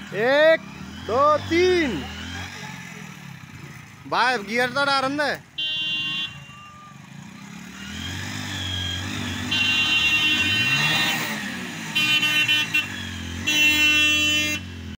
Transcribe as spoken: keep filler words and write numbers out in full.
एक दो तीन भाई गियर तो डाल रहा है।